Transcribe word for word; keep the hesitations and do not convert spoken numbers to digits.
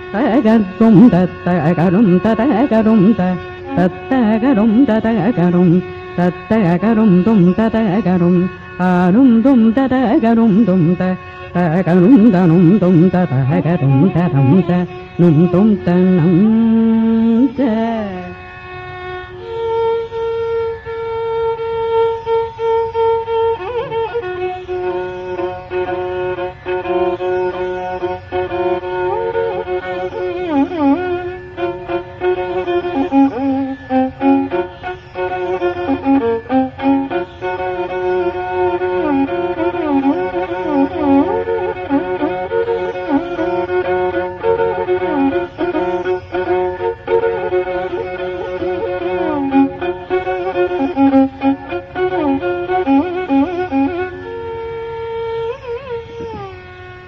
தகரும் தத்தகரும் ததகரும் தத்தகரும் ததகரும் தத்தகரும் தும் ததகரும் ஆரும் தும் ததகரும் தும் தகரும் தனும் தும் ததகரும் தரம் த நும் தும் தனம் த